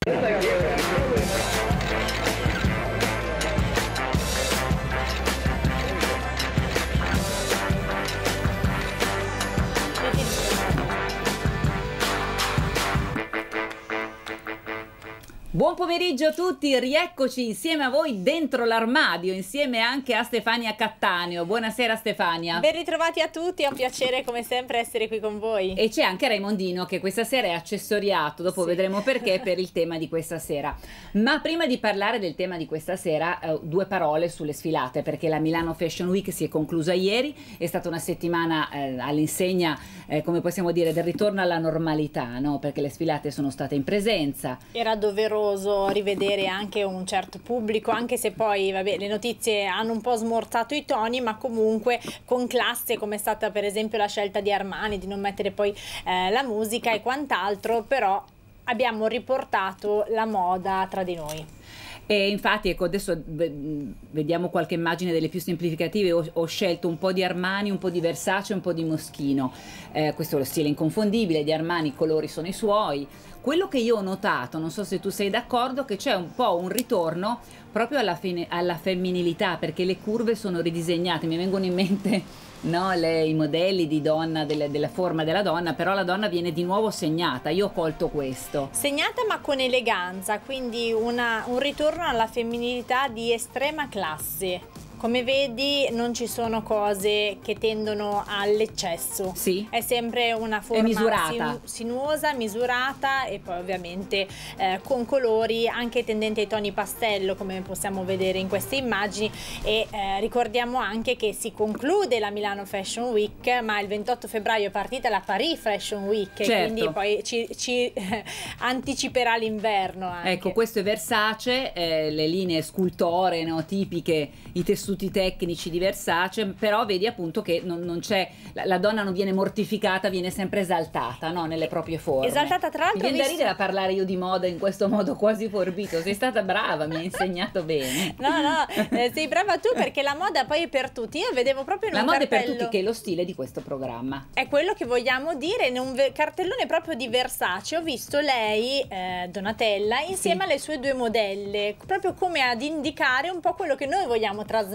Buon pomeriggio a tutti, rieccoci insieme a voi dentro l'armadio, insieme anche a Stefania Cattaneo. Buonasera Stefania. Ben ritrovati a tutti, è un piacere come sempre essere qui con voi. E c'è anche Raimondino che questa sera è accessoriato, dopo vedremo perché, per il tema di questa sera. Ma prima di parlare del tema di questa sera, due parole sulle sfilate, perché la Milano Fashion Week si è conclusa ieri, è stata una settimana all'insegna, come possiamo dire, del ritorno alla normalità, no? Perché le sfilate sono state in presenza. Era doveroso rivedere anche un certo pubblico, anche se poi vabbè, le notizie hanno un po' smorzato i toni, ma comunque con classe, come è stata per esempio la scelta di Armani di non mettere poi la musica e quant'altro, però abbiamo riportato la moda tra di noi. E infatti, ecco, adesso vediamo qualche immagine delle più semplificative. Ho scelto un po' di Armani, un po' di Versace, un po' di Moschino. Questo è lo stile inconfondibile di Armani, i colori sono i suoi. Quello che io ho notato, non so se tu sei d'accordo, che c'è un po' un ritorno proprio alla femminilità, perché le curve sono ridisegnate. Mi vengono in mente, no, i modelli di donna, della forma della donna, però la donna viene di nuovo segnata. Io ho colto questo. Segnata ma con eleganza, quindi un ritorno alla femminilità di estrema classe. Come vedi non ci sono cose che tendono all'eccesso, sì. È sempre una forma misurata. Sinuosa, misurata e poi ovviamente con colori anche tendenti ai toni pastello, come possiamo vedere in queste immagini. E ricordiamo anche che si conclude la Milano Fashion Week, ma il 28 febbraio è partita la Paris Fashion Week, certo. Quindi poi ci anticiperà l'inverno anche. Ecco, questo è Versace, le linee scultoree, no, tipiche, i tessuti tecnici di Versace, però vedi appunto che non c'è, la donna non viene mortificata, viene sempre esaltata, no, nelle proprie forme. Esaltata, tra l'altro. Mi viene da ridere a parlare io di moda in questo modo quasi forbito. Sei stata brava, mi hai insegnato bene. No, sei brava tu, perché la moda poi è per tutti. Io vedevo proprio in un cartello. La moda è per tutti, che è lo stile di questo programma. È quello che vogliamo dire, in un cartellone proprio di Versace ho visto lei, Donatella, insieme alle sue due modelle, proprio come ad indicare un po' quello che noi vogliamo trasmettere,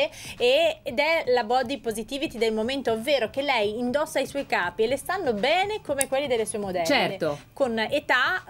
ed è la body positivity del momento, ovvero che lei indossa i suoi capi e le stanno bene come quelli delle sue modelle, certo, con età,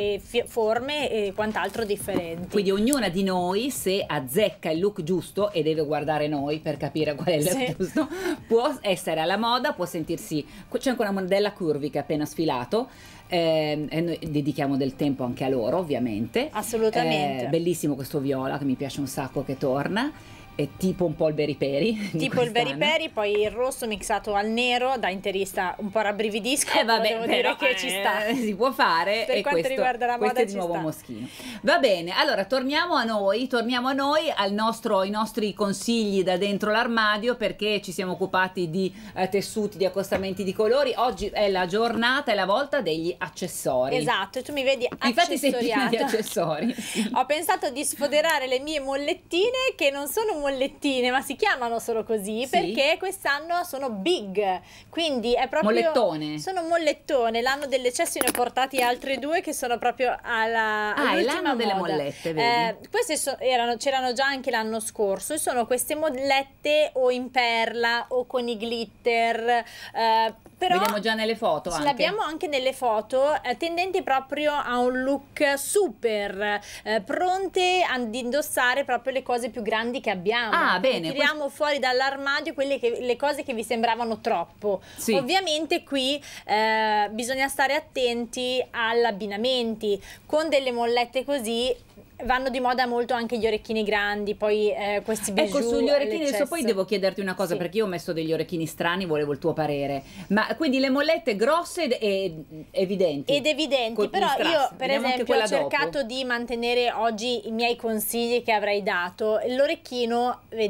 forme e quant'altro differenti. Quindi ognuna di noi, se azzecca il look giusto, e deve guardare noi per capire qual è il look giusto, può essere alla moda, può sentirsi. C'è anche una modella curvy che ha appena sfilato, e noi dedichiamo del tempo anche a loro, ovviamente. Assolutamente. Bellissimo questo viola che mi piace un sacco, che torna. È tipo un po' il Beriperi, tipo il Beriperi, poi il rosso mixato al nero, da interista un po' rabbrividisco, vabbè, devo dire che ci sta, si può fare. Per quanto riguarda la moda, questo è di nuovo Moschino. Va bene, allora torniamo a noi, ai nostri consigli da dentro l'armadio, perché ci siamo occupati di tessuti, di accostamenti di colori. Oggi è la giornata, è la volta degli accessori. Esatto, e tu mi vedi infatti sei piena di accessori. Ho pensato di sfoderare le mie mollettine, che non sono mollettine, ma si chiamano solo così, perché quest'anno sono big, quindi è proprio mollettone. Sono mollettone. L'anno dell'eccesso ne ho portati altri due che sono proprio all'ultima delle moda. mollette, vedi? Queste c'erano già anche l'anno scorso, e sono queste mollette o in perla o con i glitter, però vediamo già nelle foto, ce l'abbiamo anche nelle foto, tendenti proprio a un look super, pronte ad indossare proprio le cose più grandi che abbiamo. Bene, tiriamo fuori dall'armadio le cose che vi sembravano troppo. Ovviamente qui bisogna stare attenti agli abbinamenti. Con delle mollette così vanno di moda molto anche gli orecchini grandi, poi questi bijou. Ecco, sugli orecchini adesso poi devo chiederti una cosa, perché io ho messo degli orecchini strani, volevo il tuo parere. Ma quindi le mollette grosse ed evidenti. Però io per esempio ho cercato di mantenere oggi i miei consigli che avrei dato. L'orecchino, vedi,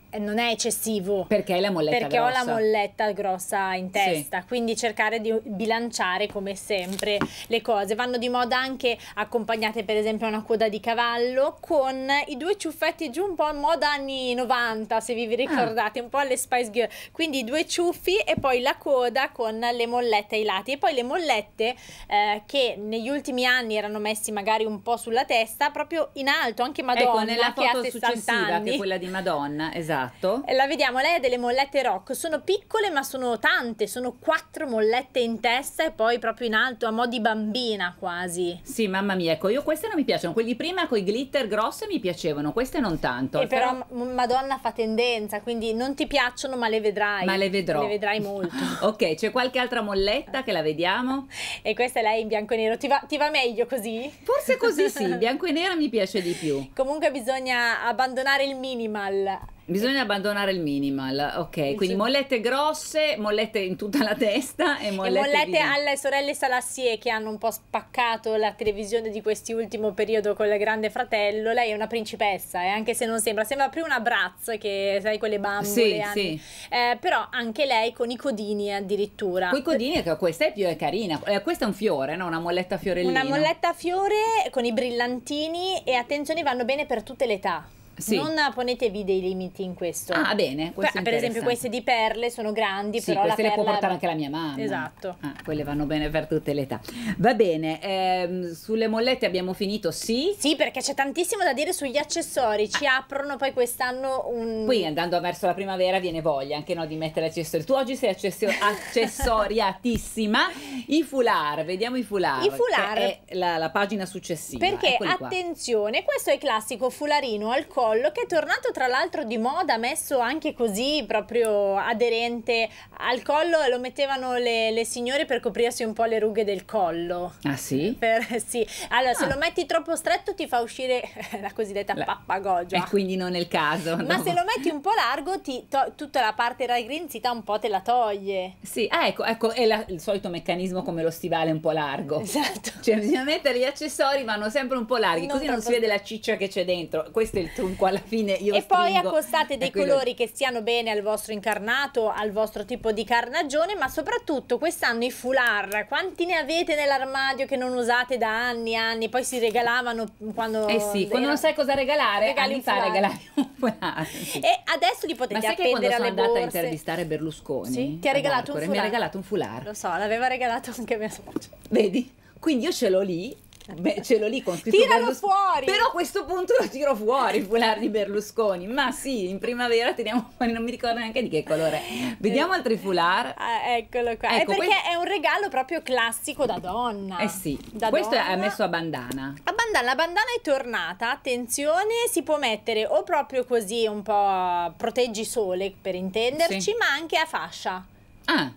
non è eccessivo. Perché hai la molletta perché grossa. ho la molletta grossa in testa, Sì. quindi cercare di bilanciare come sempre le cose. Vanno di moda anche accompagnate per esempio a una coda di cavallo con i 2 ciuffetti giù, un po' in moda anni 90, se vi ricordate, un po' alle Spice Girl, quindi i 2 ciuffi e poi la coda con le mollette ai lati, e poi le mollette che negli ultimi anni erano messi magari un po' sulla testa, proprio in alto, anche Madonna, nella che ha foto 60 successiva, anni. che è quella di Madonna, esatto. E la vediamo, lei ha delle mollette rock, sono piccole ma sono tante, sono 4 mollette in testa e poi proprio in alto, a mo' di bambina quasi. Sì, mamma mia, ecco, io queste non mi piacciono, quelli prima con i glitter grosse mi piacevano, queste non tanto. E però Madonna fa tendenza, quindi non ti piacciono ma le vedrai. Ma le vedrò. Le vedrai molto. Ok, c'è qualche altra molletta che la vediamo? E questa è lei in bianco e nero, ti va meglio così? Forse così sì, bianco e nero mi piace di più. Comunque bisogna abbandonare il minimal. Bisogna abbandonare il minimal, ok, quindi mollette grosse, mollette in tutta la testa e mollette alle sorelle Salassier, che hanno un po' spaccato la televisione di questi ultimo periodo con il Grande Fratello. Lei è una principessa, anche se non sembra più una Bratz, che sai, quelle bambole. Sì, sì. Però anche lei con i codini addirittura. Con i codini, che questa è carina, questa è un fiore, no? Una molletta fiorellino. Una molletta a fiore con i brillantini, e attenzione, vanno bene per tutte le età. Sì. Non ponetevi dei limiti in questo. Ah, bene, questo è per esempio queste di perle sono grandi, sì, però queste la le può perla portare anche la mia mamma. Esatto. Quelle vanno bene per tutte le età. Va bene, sulle mollette abbiamo finito, sì? Sì, perché c'è tantissimo da dire sugli accessori. Ci aprono poi quest'anno un... Poi andando verso la primavera viene voglia anche, no, di mettere accessori. Tu oggi sei accessoriatissima. I foulard, vediamo i foulard. I foulard. Che è la pagina successiva. Perché Eccoli qua. attenzione, questo è il classico fularino al collo, che è tornato tra l'altro di moda, messo anche così proprio aderente al collo, e lo mettevano le signore per coprirsi un po' le rughe del collo. Ah sì? Sì. Allora, se lo metti troppo stretto ti fa uscire la cosiddetta pappagogia. E quindi non è il caso. Ma no. se lo metti un po' largo, tutta la parte raggrinzita un po' te la toglie. Sì, ecco, è il solito meccanismo come lo stivale un po' largo. Esatto. Cioè bisogna mettere gli accessori, vanno sempre un po' larghi, Non così non si troppo- vede la ciccia che c'è dentro. Questo è il trucco, alla fine io E poi stringo, accostate dei e quello- colori che stiano bene al vostro incarnato, al vostro tipo di carnagione, ma soprattutto quest'anno i foulard, quanti ne avete nell'armadio che non usate da anni e anni, poi si regalavano quando... Eh sì, quando non sai cosa regalare, regali un fa foulard. regalare un foulard. Sì. E adesso li Ma potete sai che quando appendere sono alle andata a borse. intervistare Berlusconi, Sì? Ti ha ad regalato un Arcore, foulard? mi ha regalato un foulard. Lo so, l'aveva regalato anche mia suocera. Vedi? Quindi io ce l'ho lì. Beh, ce l'ho lì con scritto Tiralo fuori! Però a questo punto lo tiro fuori il foulard di Berlusconi. Ma sì, in primavera tiriamo fuori, non mi ricordo neanche di che colore è. Vediamo altri foulard. Eccolo qua. Ecco, è perché è un regalo proprio classico da donna. Eh sì, Da questo donna. è messo a bandana. La bandana è tornata, attenzione, si può mettere o proprio così un po' proteggi sole, per intenderci, Sì. ma anche a fascia. Ah,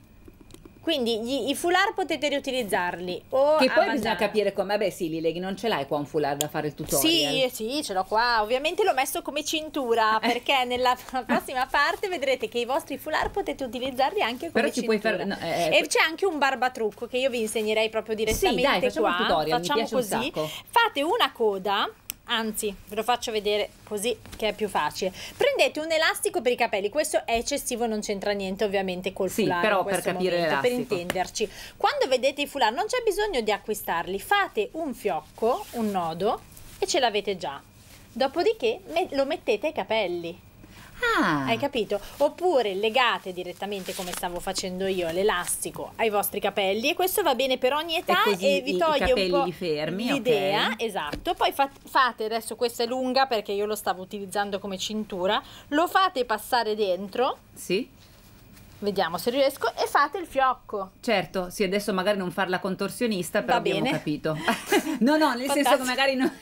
Quindi i foulard potete riutilizzarli o che a poi bandana. bisogna capire come. Vabbè, sì, li leghi, non ce l'hai qua un foulard da fare il tutorial. Sì, ce l'ho qua. Ovviamente l'ho messo come cintura, perché nella prossima parte vedrete che i vostri foulard potete utilizzarli anche come Però ci puoi cintura. fare. No, E c'è anche un barbatrucco che io vi insegnerei proprio direttamente. Sì, dai, facciamo qua. un tutorial, mi Facciamo piace un così. sacco. Fate una coda. Anzi, ve lo faccio vedere così che è più facile. Prendete un elastico per i capelli, questo è eccessivo, non c'entra niente ovviamente col Sì, foulard però in per questo capire momento, per l'elastico. intenderci. Quando vedete i foulard non c'è bisogno di acquistarli, fate un fiocco, un nodo e ce l'avete già. Dopodiché lo mettete ai capelli. Ah, Hai capito? Oppure legate direttamente, come stavo facendo io, l'elastico ai vostri capelli, e questo va bene per ogni età E così vi i toglie capelli un po' li fermi, l'idea, ok. esatto. Poi fate, adesso questa è lunga perché io lo stavo utilizzando come cintura, lo fate passare dentro, sì, vediamo se riesco, e fate il fiocco. certo. Sì, adesso magari non farla contorsionista, però Va abbiamo bene. capito. No, nel senso che Fantastico. magari no,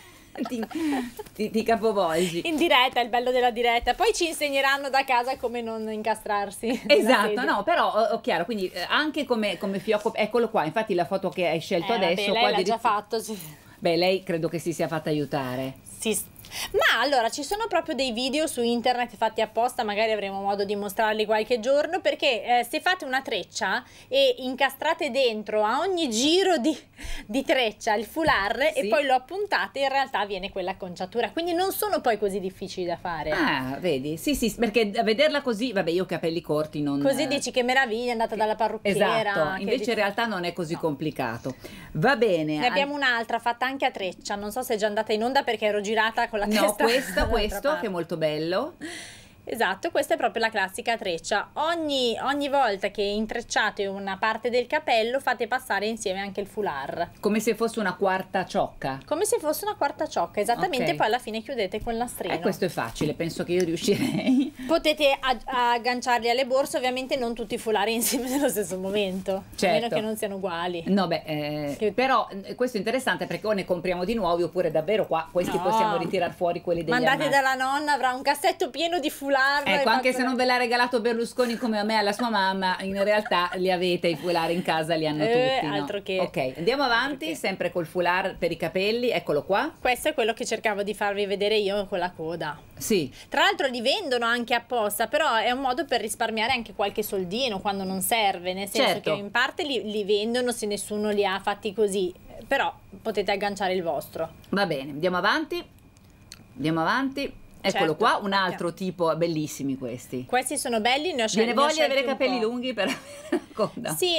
ti capovolgi. In diretta, è il bello della diretta. Poi ci insegneranno da casa come non incastrarsi nella Esatto, sedia. no, però ho chiaro, quindi anche come fiocco, eccolo qua, infatti la foto che hai scelto Vabbè, adesso, lei qua l'ha già fatto, sì. Beh, lei credo che si sia fatta aiutare. Sì, Ma allora ci sono proprio dei video su internet fatti apposta, magari avremo modo di mostrarli qualche giorno, perché se fate una treccia e incastrate dentro a ogni giro di treccia il foulard e poi lo appuntate, in realtà viene quella acconciatura, quindi non sono poi così difficili da fare. Ah, vedi? Sì, sì, perché a vederla così, vabbè, io ho capelli corti, non... Così dici che meraviglia, è andata dalla parrucchiera. Esatto, invece in realtà non è così complicato. Va bene. Ne abbiamo un'altra fatta anche a treccia, non so se è già andata in onda perché ero girata con la testa. No, questo che è molto bello. Esatto, questa è proprio la classica treccia. Ogni volta che intrecciate una parte del capello fate passare insieme anche il foulard. Come se fosse una quarta ciocca. Come se fosse una quarta ciocca, esattamente, Okay. poi alla fine chiudete con il nastrino. Questo è facile, penso che io riuscirei. Potete agganciarli alle borse, ovviamente non tutti i foulard insieme nello stesso momento, Certo. a meno che non siano uguali. No, beh, però questo è interessante perché o ne compriamo di nuovi oppure davvero qua questi No. possiamo ritirare fuori quelli degli Mandate armadi. dalla nonna, avrà un cassetto pieno di foulard. Ecco, anche se non ve l'ha regalato Berlusconi come a me alla sua mamma, in realtà li avete i foulard in casa, li hanno tutti, no? altro che. Ok, andiamo avanti, sempre col foulard per i capelli, eccolo qua. Questo è quello che cercavo di farvi vedere io con la coda. Sì, Tra l'altro li vendono anche apposta, però è un modo per risparmiare anche qualche soldino quando non serve, nel senso Certo. che in parte li vendono se nessuno li ha fatti così, però potete agganciare il vostro. va bene, andiamo avanti. Andiamo avanti. Eccolo Certo, qua, un altro tipo, bellissimi questi. Questi sono belli, ne ho Viene ne ho voglia di scelti avere un capelli po'. lunghi per avere la coda. Sì,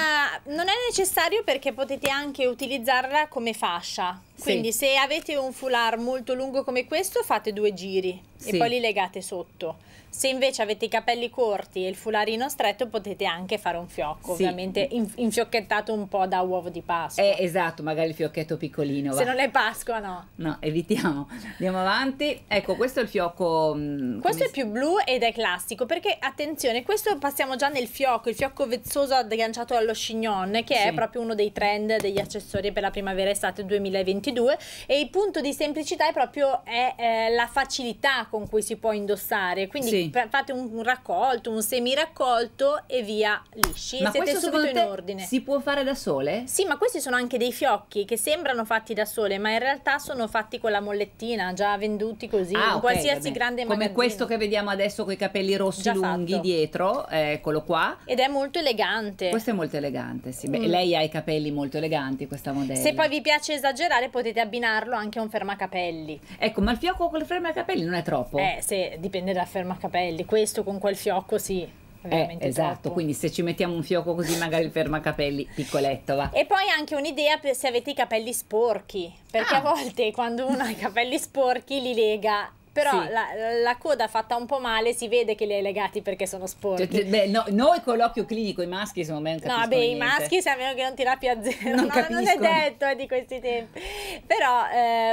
non è necessario perché potete anche utilizzarla come fascia. Sì. Quindi se avete un foulard molto lungo come questo fate 2 giri Sì. e poi li legate sotto. Se invece avete i capelli corti e il foulardino stretto potete anche fare un fiocco, Sì. ovviamente infiocchettato un po' da uovo di Pasqua. Esatto, magari il fiocchetto piccolino. Se va. non è Pasqua no. No, evitiamo. Andiamo avanti. Ecco, questo è il fiocco. Questo è più blu ed è classico perché, attenzione, questo passiamo già nel fiocco, il fiocco vezzoso agganciato allo chignon, che Sì. è proprio uno dei trend degli accessori per la primavera-estate 2022, e il punto di semplicità è proprio la facilità con cui si può indossare, quindi Sì. fate un raccolto, un semi-raccolto e via lisci, Ma siete questo subito secondo in te ordine. si può fare da sole? Sì, ma questi sono anche dei fiocchi che sembrano fatti da sole, ma in realtà sono fatti con la mollettina, già venduti così, in ok, qualsiasi vabbè. grande Come magazzino. questo che vediamo adesso con i capelli rossi Già lunghi fatto. dietro, eccolo qua. Ed è molto elegante. Questo è molto elegante, sì. Beh, Mm. lei ha i capelli molto eleganti, questa modella. Se poi vi piace esagerare potete abbinarlo anche a un fermacapelli. Ecco, ma il fiocco con le fermacapelli non è troppo? Se dipende dal fermacapelli, questo con quel fiocco sì, è veramente esatto, troppo. quindi se ci mettiamo un fiocco così magari il fermacapelli piccoletto va. E poi anche un'idea per se avete i capelli sporchi, perché Ah. a volte quando uno ha i capelli sporchi li lega, però Sì. la coda fatta un po' male si vede che li hai legati perché sono sporchi. Beh, noi con l'occhio clinico, i maschi secondo me non No, capiscono beh, i niente. maschi, se a meno che non tira più a zero, Non non è capiscono. detto di questi tempi. Però,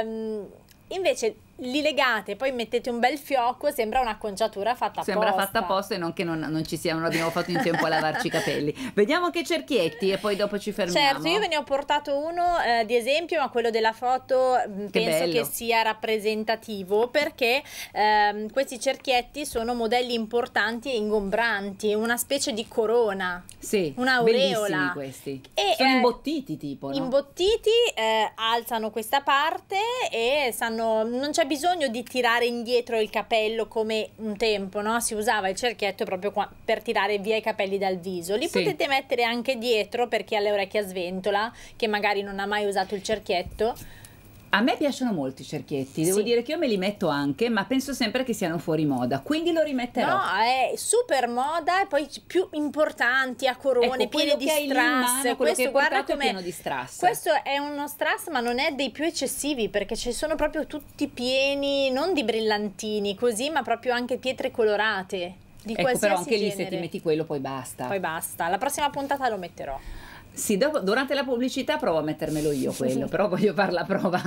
invece, li legate, poi mettete un bel fiocco, sembra un'acconciatura fatta Sembra apposta. fatta apposta e non che non ci sia, non abbiamo fatto in tempo a lavarci i capelli. Vediamo che cerchietti e poi dopo ci fermiamo. Certo, io ve ne ho portato uno di esempio, ma quello della foto penso bello. che sia rappresentativo perché questi cerchietti sono modelli importanti e ingombranti, una specie di corona. Sì, un'aureola. bellissimi questi. E, Sono imbottiti tipo, no? Imbottiti, alzano questa parte e non c'è bisogno di tirare indietro il capello come un tempo, no? Si usava il cerchietto proprio per tirare via i capelli dal viso. Li Sì. potete mettere anche dietro per chi ha le orecchie a sventola, che magari non ha mai usato il cerchietto. A me piacciono molto i cerchietti, devo Sì. dire che io me li metto anche, ma penso sempre che siano fuori moda, quindi lo rimetterò. No, è super moda e poi più importanti, a corone, Ecco, piene quello di che hai lì in mano, strass. quello che Questo hai guarda portato è com'è. pieno di strass. Questo è uno strass, ma non è dei più eccessivi perché ci sono proprio tutti pieni, non di brillantini così, ma proprio anche pietre colorate. Di Ecco, qualsiasi però anche lì se genere. ti metti quello poi basta. Poi basta. La prossima puntata lo metterò. Sì, durante la pubblicità provo a mettermelo io quello, però voglio fare la prova.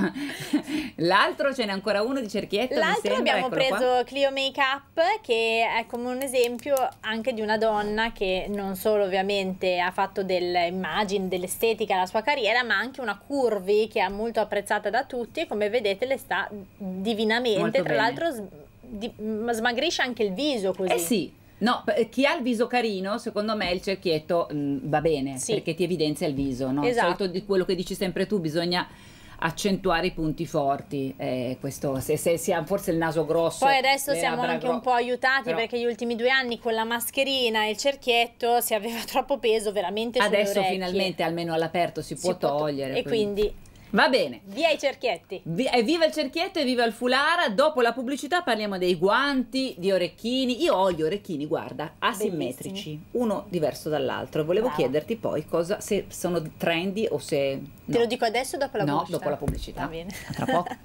L'altro ce n'è ancora uno di cerchietto, mi L'altro sembra, abbiamo eccolo qua. preso Clio Makeup, che è come un esempio anche di una donna che non solo ovviamente ha fatto dell'immagine, dell'estetica la sua carriera, ma anche una curvy che è molto apprezzata da tutti e come vedete le sta divinamente. Molto Tra bene. l'altro smagrisce anche il viso così. Eh sì, no, chi ha il viso carino, secondo me il cerchietto va bene, Sì. perché ti evidenzia il viso, no? Esatto. Il solito di quello che dici sempre tu, bisogna accentuare i punti forti, questo, se si ha forse il naso grosso. Poi adesso le siamo labbra anche un po' aiutati perché gli ultimi 2 anni con la mascherina e il cerchietto si aveva troppo peso veramente sulle adesso orecchie. finalmente almeno all'aperto si può togliere. E quindi va bene. via i cerchietti. Viva il cerchietto e viva il foulard. Dopo la pubblicità parliamo dei guanti, di orecchini. Io ho gli orecchini, guarda, asimmetrici, bellissimi, uno diverso dall'altro. Volevo chiederti poi se sono trendy o se no. Te lo dico adesso o dopo la pubblicità? No, dopo la pubblicità. Va bene. A tra poco.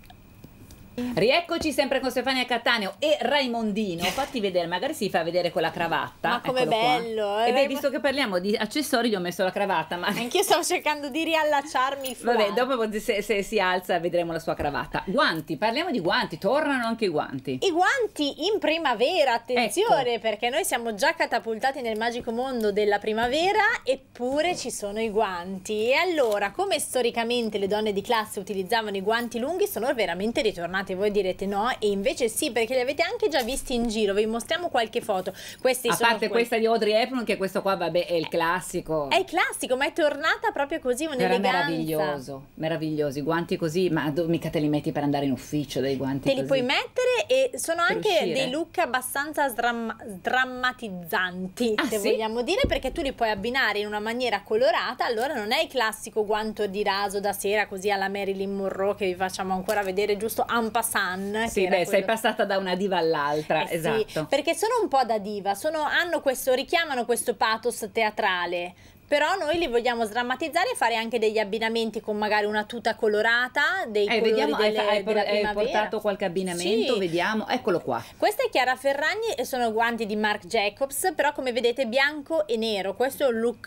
Rieccoci sempre con Stefania Cattaneo e Raimondino. Fatti vedere, magari si fa vedere con la cravatta. Ma com'è Eccolo qua. bello, E beh, visto che parliamo di accessori, gli ho messo la cravatta. Ma anch'io stavo cercando di riallacciarmi il foulard. vabbè, dopo se si alza vedremo la sua cravatta. Guanti, parliamo di guanti, tornano anche i guanti. I guanti in primavera, attenzione, Ecco. perché noi siamo già catapultati nel magico mondo della primavera, eppure ci sono i guanti. E allora, come storicamente le donne di classe utilizzavano i guanti lunghi, sono veramente ritornati. Voi direte no, e invece sì, perché li avete anche già visti in giro. Vi mostriamo qualche foto. Questi A sono parte questa di Audrey Hepburn, che questo qua, vabbè, è il classico. È il classico, ma è tornata proprio così, Era un'eleganza. meraviglioso, meravigliosi, guanti così, ma mica te li metti per andare in ufficio dei guanti Te li così. puoi mettere e sono Per anche uscire. dei look abbastanza drammatizzanti, Ah, se sì? vogliamo dire, perché tu li puoi abbinare in una maniera colorata. Allora non è il classico guanto di raso da sera così alla Marilyn Monroe che vi facciamo ancora vedere giusto en passant. Sì, beh, sei passata da una diva all'altra, Sì, esatto. perché sono un po' da diva, richiamano questo pathos teatrale. Però noi li vogliamo sdrammatizzare e fare anche degli abbinamenti con magari una tuta colorata, dei colori Vediamo, della hai primavera. portato qualche abbinamento, Sì. vediamo, eccolo qua. Questa è Chiara Ferragni e sono guanti di Marc Jacobs, però come vedete bianco e nero. Questo è un look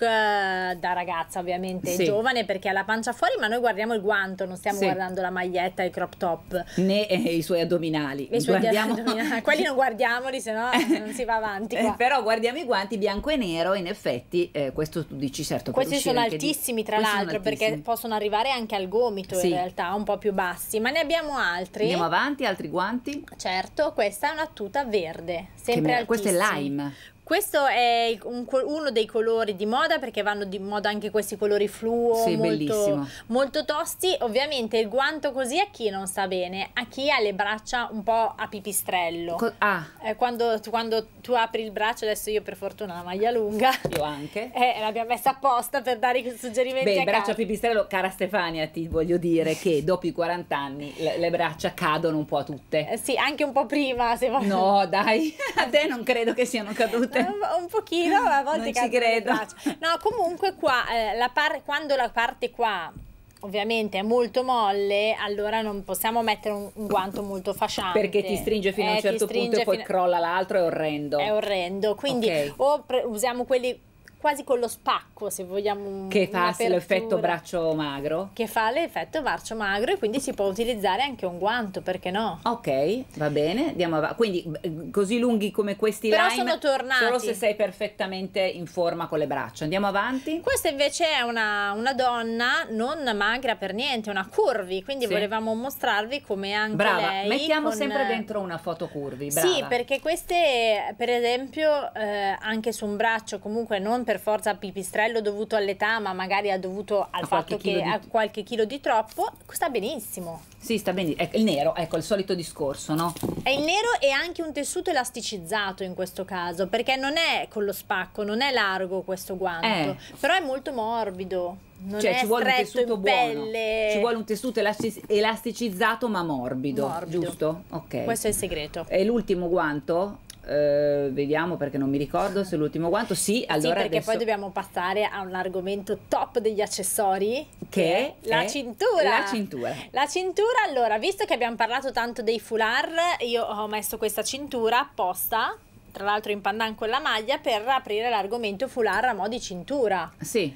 da ragazza, ovviamente, Sì. giovane, perché ha la pancia fuori, ma noi guardiamo il guanto, non stiamo Sì. guardando la maglietta e il crop top. Né i suoi addominali. I suoi Guardiamo- addominali. Quelli non guardiamoli, se no non si va avanti qua. Però guardiamo i guanti bianco e nero, in effetti, questo tu dici certo. per Questi uscire sono anche di- altissimi, tra questi sono l'altro, perché altissimi. possono arrivare anche al gomito, Sì. in realtà, un po' più bassi, ma ne abbiamo altri. Andiamo avanti, altri guanti? Certo, questa è una tuta verde, sempre Questo è altissima. lime. Questo è uno dei colori di moda, perché vanno di moda anche questi colori fluo, Sì, molto, bellissimo. molto tosti. Ovviamente il guanto così a chi non sta bene, a chi ha le braccia un po' a pipistrello. Quando tu apri il braccio, adesso io per fortuna ho la maglia lunga, Io anche. l'abbiamo messa apposta per dare i suggerimenti Beh, a il braccio a casa. pipistrello, cara Stefania, ti voglio dire che dopo i 40 anni le braccia cadono un po' a tutte. Sì, anche un po' prima, se voglio. No, dai, a te non credo che siano cadute. Un pochino, a volte Non ci cadono le credo. braccia. No, comunque qua, quando la parte qua ovviamente è molto molle, allora non possiamo mettere un guanto molto fasciante. Perché ti stringe fino a un ti certo punto stringe e poi fino- crolla l'altro, è orrendo. È orrendo, quindi Ok. o usiamo quelli quasi con lo spacco, se vogliamo, Che fa un'apertura, l'effetto braccio magro. che fa l'effetto braccio magro, e quindi si può utilizzare anche un guanto, perché no? Ok, va bene, andiamo avanti. Quindi così lunghi come questi Però lime, sono tornati. solo se sei perfettamente in forma con le braccia. Andiamo avanti. Questa invece è una donna non magra per niente, una curvy, quindi Sì. volevamo mostrarvi come anche Brava, lei mettiamo con- sempre dentro una foto curvi, brava. Sì, perché queste per esempio anche su un braccio, comunque non per forza pipistrello dovuto all'età, ma magari ha dovuto al A qualche fatto chilo che di- ha qualche chilo di troppo, sta benissimo. Sì, sta bene. Il nero, ecco, il solito discorso, no? È il nero e anche un tessuto elasticizzato in questo caso, perché non è con lo spacco, non è largo questo guanto, però è molto morbido. Non Cioè è ci vuole un stretto tessuto in buono, pelle. ci vuole un tessuto elasticizzato ma morbido, Morbido. giusto? Ok. Questo è il segreto. E l'ultimo guanto? Vediamo, perché non mi ricordo se è l'ultimo guanto. Sì, allora sì, perché adesso... poi dobbiamo passare a un argomento top degli accessori, Che è la è cintura. la cintura. La cintura, allora, visto che abbiamo parlato tanto dei foulard, io ho messo questa cintura apposta, tra l'altro in pandan con la maglia, per aprire l'argomento foulard a mo' di cintura. Sì,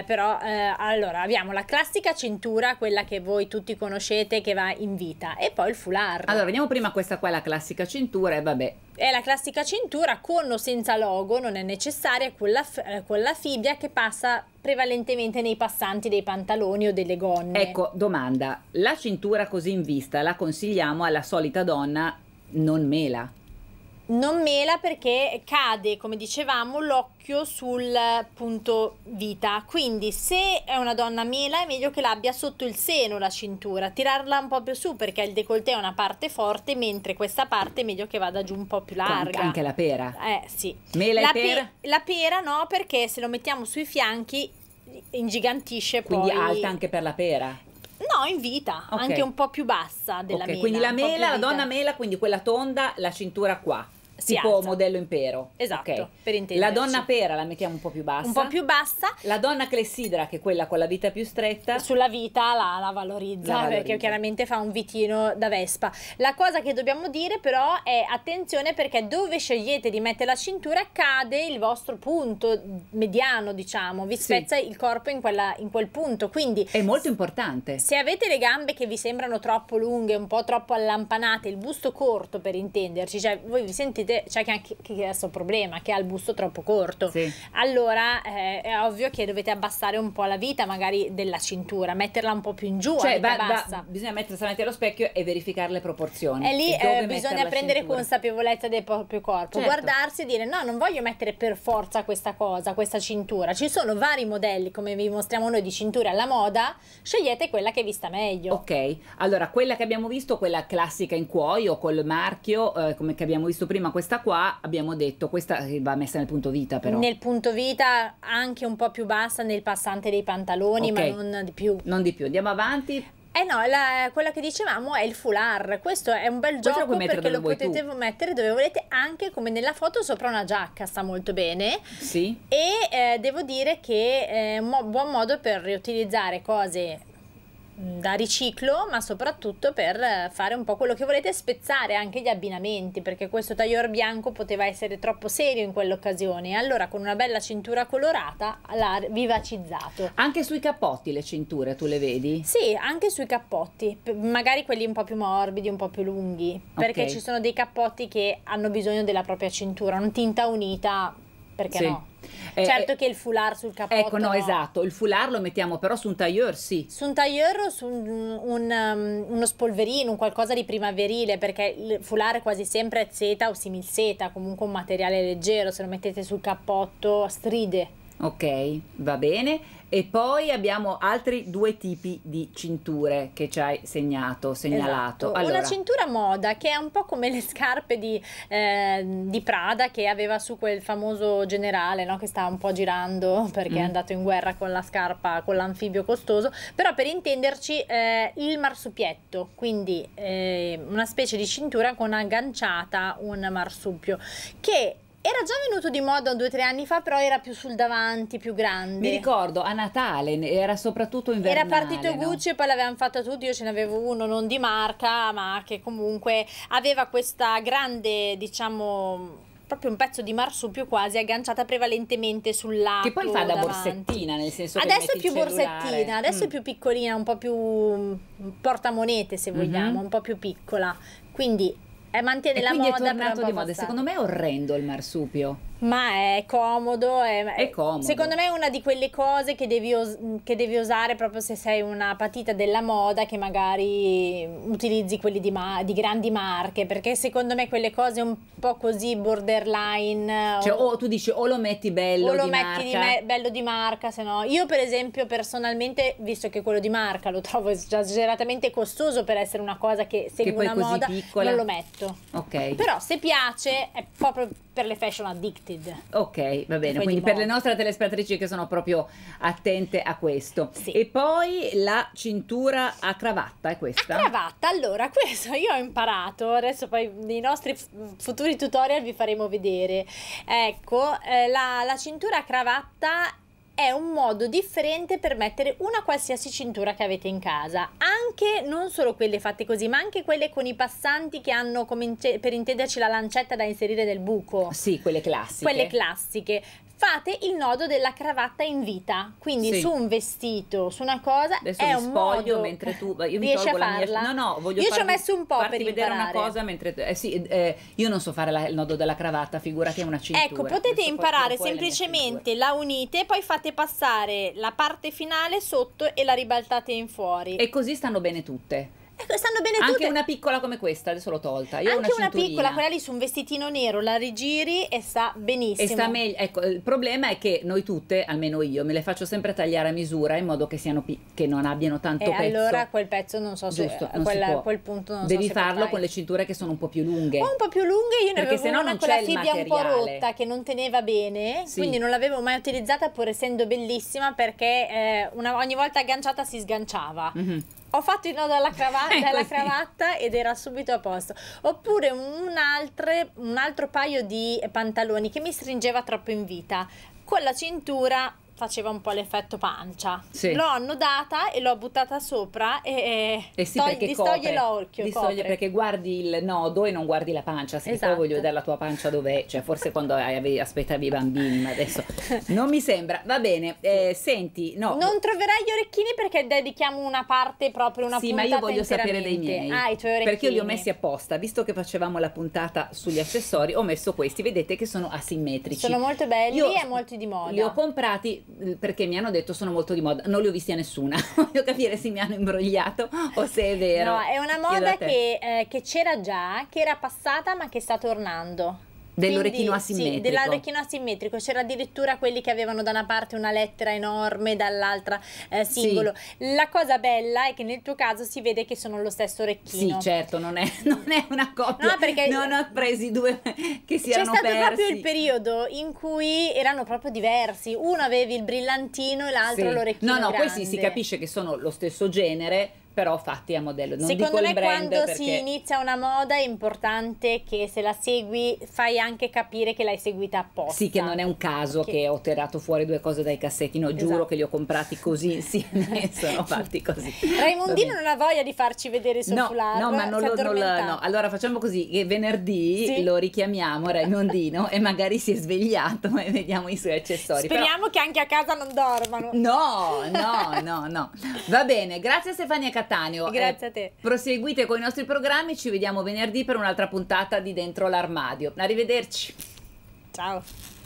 Allora abbiamo la classica cintura, quella che voi tutti conoscete, che va in vita, e poi il foulard. allora vediamo prima questa qua, la classica cintura, e vabbè. È la classica cintura con o senza logo, non è necessaria, con la fibbia che passa prevalentemente nei passanti dei pantaloni o delle gonne. Ecco, domanda, la cintura così in vista la consigliamo alla solita donna non mela? Non mela perché cade, come dicevamo, l'occhio sul punto vita, quindi se è una donna mela è meglio che l'abbia sotto il seno la cintura, tirarla un po' più su perché il décolleté è una parte forte, mentre questa parte è meglio che vada giù un po' più larga. Anche la pera? Sì. Mela e pera? La pera no, perché se lo mettiamo sui fianchi ingigantisce. Quindi poi alta anche per la pera? No, in vita, Ok. anche un po' più bassa della mela. Quindi la un po' più mela, la vita. donna mela, quindi quella tonda, la cintura qua. Si Tipo alza. modello impero. Esatto, Ok. per intenderci. La donna pera la mettiamo un po' più bassa. Un po' più bassa. La donna clessidra, che è quella con la vita più stretta. Sulla vita la valorizza, perché chiaramente fa un vitino da Vespa. La cosa che dobbiamo dire però è attenzione, perché dove scegliete di mettere la cintura cade il vostro punto mediano, diciamo, vi spezza il corpo in quel punto, quindi è molto importante. Se avete le gambe che vi sembrano troppo lunghe, un po' troppo allampanate, il busto corto per intenderci, cioè voi vi sentite, c'è anche chi ha questo problema, che ha il busto troppo corto, allora è ovvio che dovete abbassare un po' la vita magari della cintura, metterla un po' più in giù, cioè bassa. bisogna mettersi davanti allo specchio e verificare le proporzioni, e lì bisogna prendere consapevolezza del proprio corpo, guardarsi e dire no, non voglio mettere per forza questa cintura, ci sono vari modelli come vi mostriamo noi di cinture alla moda, scegliete quella che vi sta meglio. Ok, allora quella che abbiamo visto, quella classica in cuoio col marchio, come che abbiamo visto prima, questa qua abbiamo detto, questa va messa nel punto vita, però nel punto vita anche un po' più bassa nel passante dei pantaloni, ma non di più. Andiamo avanti. No, quella che dicevamo è il foulard. Questo è un bel gioco perché lo potete mettere dove volete, anche come nella foto sopra una giacca, sta molto bene. Sì. E devo dire che è un buon modo per riutilizzare cose da riciclo, ma soprattutto per fare un po' quello che volete, spezzare anche gli abbinamenti, perché questo tailleur bianco poteva essere troppo serio in quell'occasione, allora con una bella cintura colorata l'ha vivacizzato. Anche sui cappotti le cinture tu le vedi? Sì, anche sui cappotti, magari quelli un po' più morbidi, un po' più lunghi, perché ci sono dei cappotti che hanno bisogno della propria cintura, non tinta unita, perché no? Certo che il foulard sul cappotto esatto, il foulard lo mettiamo però su un tailleur, su un tailleur o su uno spolverino, un qualcosa di primaverile, perché il foulard quasi sempre è seta o similseta, comunque un materiale leggero, se lo mettete sul cappotto stride. Ok, va bene. E poi abbiamo altri due tipi di cinture che ci hai segnalato. Esatto. Allora, una cintura moda che è un po' come le scarpe di Prada, che aveva su quel famoso generale, no? Che stava un po' girando perché è andato in guerra con la scarpa, con l'anfibio costoso, però per intenderci il marsupietto, quindi una specie di cintura con agganciata un marsupio, che era già venuto di moda 2 o 3 anni fa, però era più sul davanti, più grande. Mi ricordo, a Natale, era soprattutto invernale. Era partito Gucci e poi l'avevano fatta tutti, io ce n'avevo uno non di marca, ma che comunque aveva questa grande, diciamo, proprio un pezzo di marsupio quasi agganciata prevalentemente sul lato. Che poi fa da davanti. borsettina, nel senso che adesso è più borsettina, borsettina, adesso è più piccolina, un po' più portamonete se vogliamo, un po' più piccola. Quindi mantiene la moda, è tornato però di moda. Secondo me è orrendo il marsupio. Ma è comodo, è comodo. Secondo me è una di quelle cose che devi usare proprio se sei una patita della moda, che magari utilizzi quelli di grandi marche, perché secondo me quelle cose un po' così borderline, cioè o tu dici o lo metti bello o lo di metti marca, bello di marca, se no io per esempio personalmente, visto che quello di marca lo trovo esageratamente costoso per essere una cosa che segue una moda, piccola, non lo metto. Ok. Però se piace è proprio per le fashion addicted. Ok, va bene, quindi per le nostre telespettatrici che sono proprio attente a questo. Sì. E poi la cintura a cravatta, è questa? A cravatta, allora, questo io ho imparato, adesso poi nei nostri futuri tutorial vi faremo vedere. Ecco, la cintura a cravatta è un modo differente per mettere una qualsiasi cintura che avete in casa, anche non solo quelle fatte così, ma anche quelle con i passanti che hanno, come per intenderci, la lancetta da inserire nel buco. Sì, quelle classiche. Quelle classiche. Fate il nodo della cravatta in vita, quindi su un vestito, su una cosa. Adesso è un modo mentre tu io mi riesci tolgo a farla? la mia. No, voglio io ci ho messo un po' per vedere imparare. una cosa mentre io non so fare il nodo della cravatta, figurati una cintura. Ecco, potete imparare semplicemente, la unite, poi fate passare la parte finale sotto e la ribaltate in fuori. E così stanno bene tutte. Stanno bene Anche tutte. una piccola come questa, adesso l'ho tolta. Io ho Anche una cinturina. piccola, quella lì su un vestitino nero, la rigiri e sta benissimo. E sta meglio. Ecco, il problema è che noi tutte, almeno io, me le faccio sempre tagliare a misura in modo che siano che non abbiano tanto pezzo. Allora quel pezzo non so se Giusto, non si può. quel punto non Devi so se farlo fai. con le cinture che sono un po' più lunghe. Un po' più lunghe, io ne Perché avevo sennò una non con c'è la il fibbia un po' materiale. rotta che non teneva bene, Sì. quindi non l'avevo mai utilizzata pur essendo bellissima perché ogni volta agganciata si sganciava. Mhm. Ho fatto il nodo alla Così. cravatta ed era subito a posto. Oppure un altro paio di pantaloni che mi stringeva troppo in vita. Con la cintura faceva un po' l'effetto pancia. Sì. L'ho annodata e l'ho buttata sopra e Sì, perché distoglie copre. l'occhio. Distoglie copre. perché guardi il nodo e non guardi la pancia. Se Esatto. poi voglio vedere la tua pancia dov'è, cioè forse quando aspettavi i bambini, ma adesso non mi sembra. Va bene, senti, no. Non troverai gli orecchini perché dedichiamo una parte proprio, una Sì, ma puntata io voglio sapere dei interamente. miei. I tuoi orecchini. Perché io li ho messi apposta, visto che facevamo la puntata sugli accessori, ho messo questi, vedete che sono asimmetrici. Sono molto belli Io e molto di moda. Li ho comprati perché mi hanno detto sono molto di moda, non li ho visti a nessuna. Voglio capire se mi hanno imbrogliato o se è vero. No, è una Chiedo a moda te. che c'era già, che era passata ma che sta tornando. Dell'orecchino Quindi, asimmetrico. Sì, dell'orecchino asimmetrico. C'era addirittura quelli che avevano da una parte una lettera enorme, dall'altra singolo. La cosa bella è che nel tuo caso si vede che sono lo stesso orecchino. Sì, certo, non è una coppia. No, perché non ho presi due che si c'è erano stato persi. proprio il periodo in cui erano proprio diversi. Uno avevi il brillantino e l'altro Sì. l'orecchino No, grande. questi si capisce che sono lo stesso genere, però fatti a modello. Non Secondo dico me il brand quando perché... si inizia una moda è importante che se la segui fai anche capire che l'hai seguita apposta. Sì, che non è un caso che ho tirato fuori due cose dai cassetti, no, giuro Esatto. che li ho comprati così insieme e sono fatti così. Raimondino Va bene. non ha voglia di farci vedere il suo No, foulard. no, ma non si è lo, addormentato. no. Allora facciamo così, che venerdì Sì. lo richiamiamo Raimondino e magari si è svegliato e vediamo i suoi accessori. Però- Speriamo che anche a casa non dormano. No. Va bene, grazie a Stefania Cattaneo. Grazie a te. Proseguite con i nostri programmi, ci vediamo venerdì per un'altra puntata di Dentro l'Armadio. Arrivederci. Ciao.